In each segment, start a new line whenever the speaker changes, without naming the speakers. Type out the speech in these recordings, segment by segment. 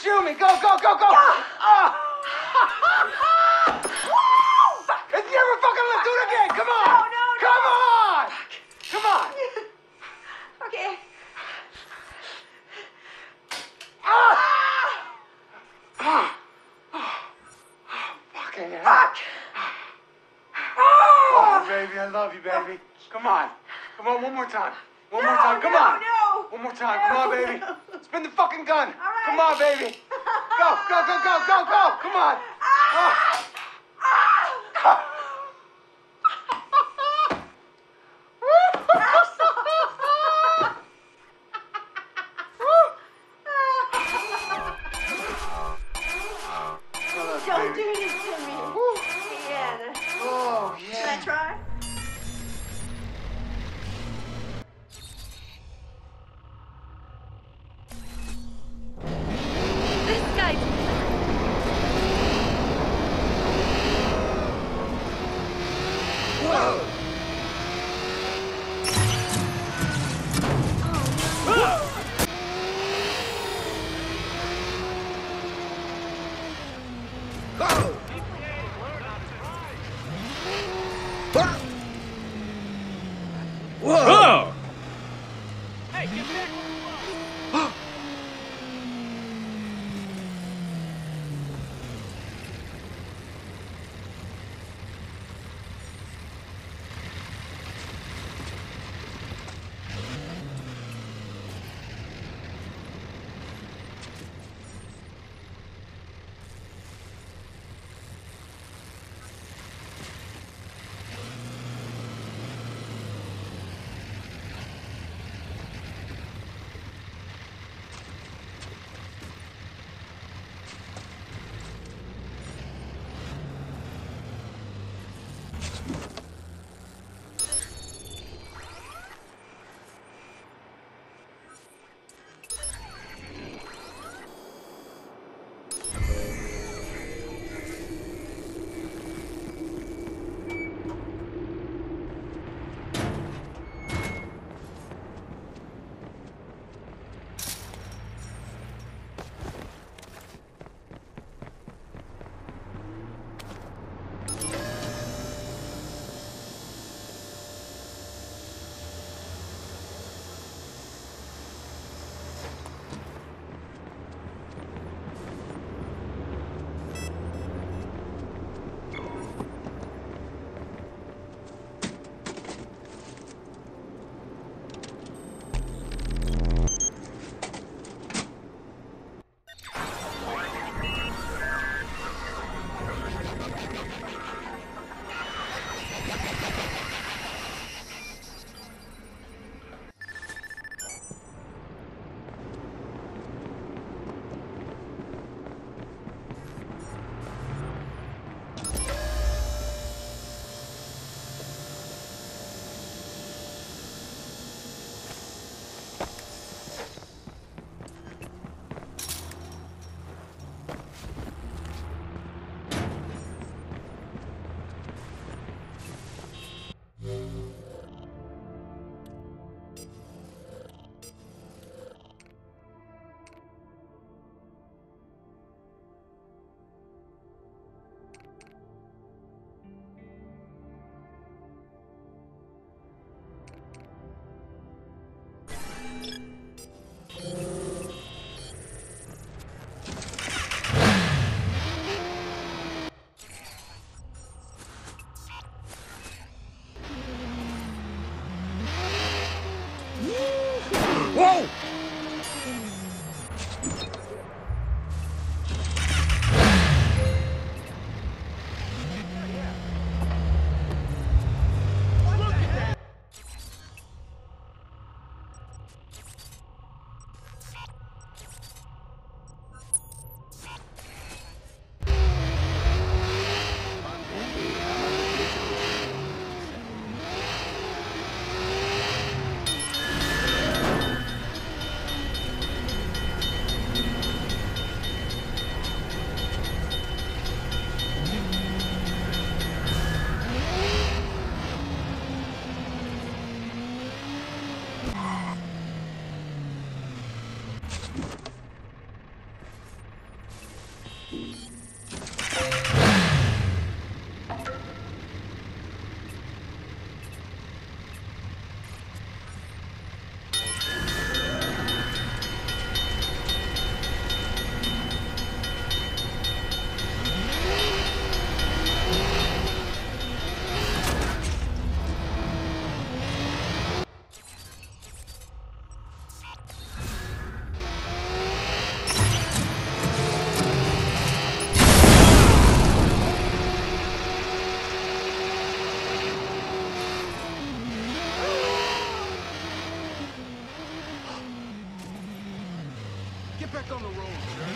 shoot me. Go, go, go, go. It's never fucking let's do it again. Come on.
No.
Come on. Come on.
Okay.
Fucking hell.
Fuck.
Oh, baby, I love you, baby. Come on. Come on, one more time. One more time. Come on.
No.
One more time. Come on, baby. Spin the fucking gun.
All right.
Come on, baby. Go, go, go, go, go, go. Come on.
Don't do this to me. Yeah.
Oh,
Can I
yeah.
try?
This guy's...
Whoa.
Whoa!
Get back on the road,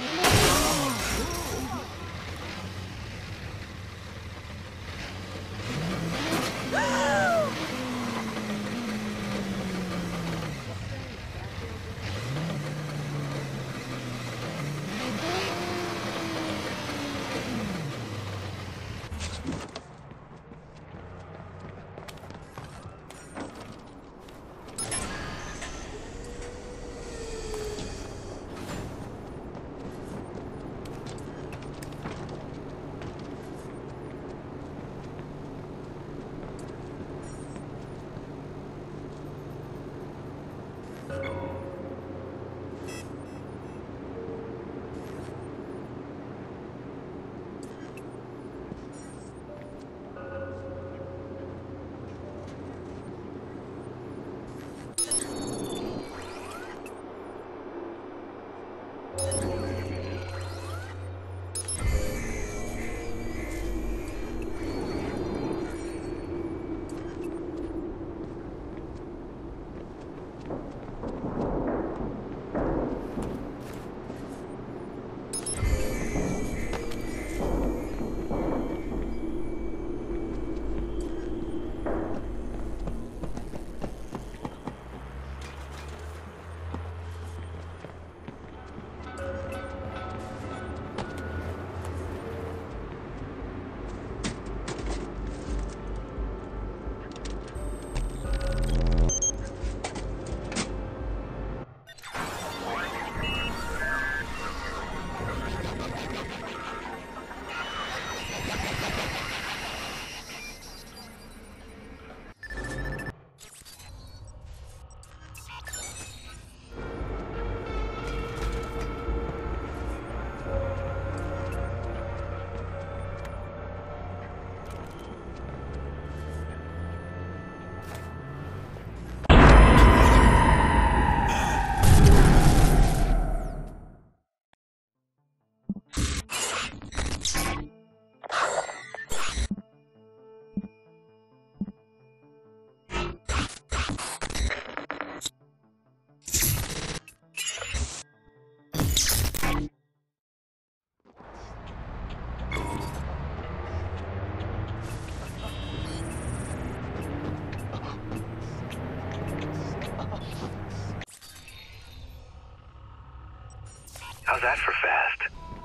How's that for fast?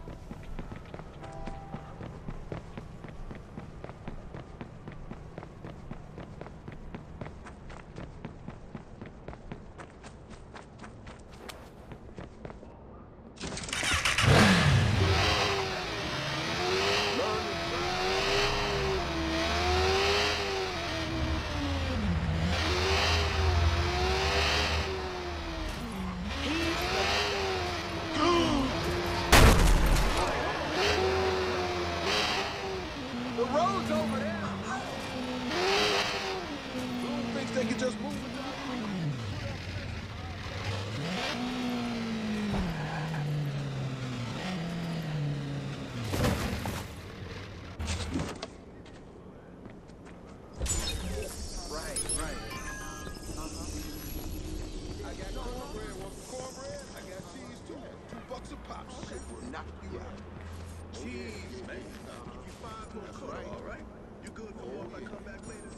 The road's over there. Who thinks they can just move it? Right. I got cornbread. Want some cornbread? I got cheese too. $2 a pop. Shit will knock you out. Cheese, man. You find more color, all right? You good for more if I come back later?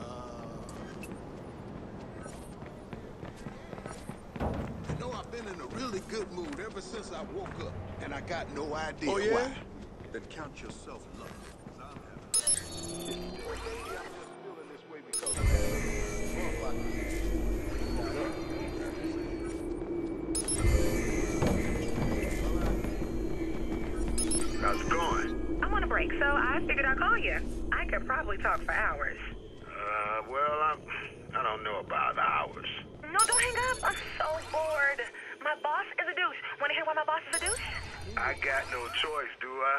You know, I've been in a really good mood ever since I woke up, and I got no idea why. Then count yourself lucky. Maybe I'm just feeling this way because of that. How's it going?
I'm on a break, so I figured I'd call you. I could probably talk for hours.
Well, I don't know about hours.
No, don't hang up. I'm so bored. My boss is a douche. Want to hear why my boss is a douche?
I got no choice, do I?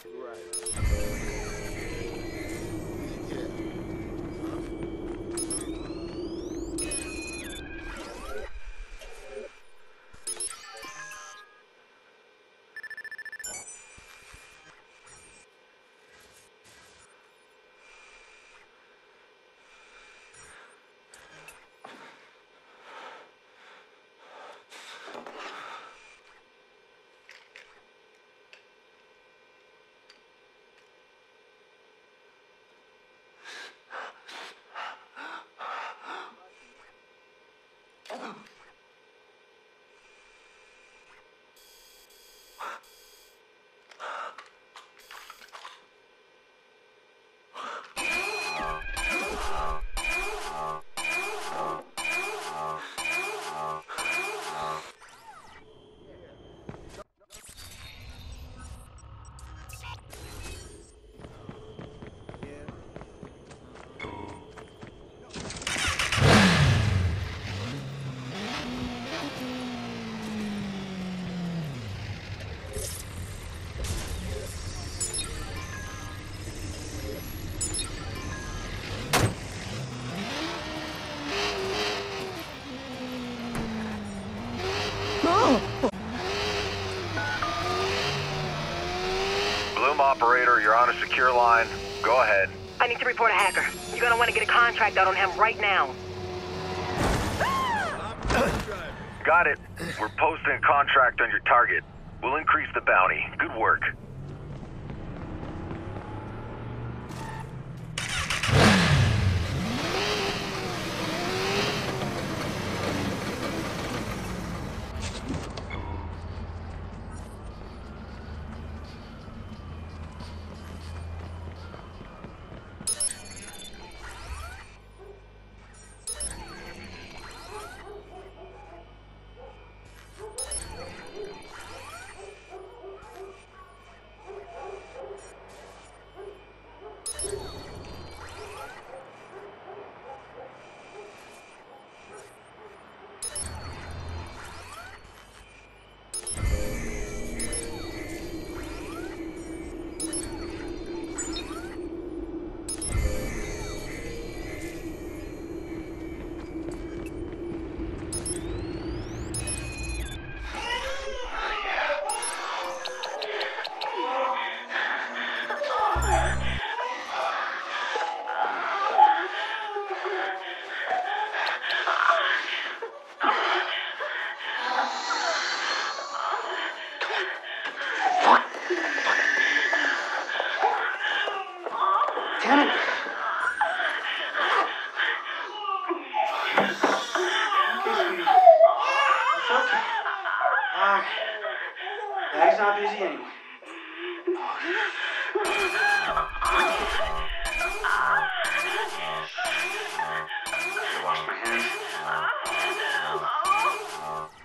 Bloom operator, you're on a secure line. Go ahead.
I need to report a hacker. You're gonna want to get a contract out on him right now.
Got it. We're posting a contract on your target. We'll increase the bounty. Good work.
Damn it. It's okay. Daddy's not busy anyway. Wash my hands.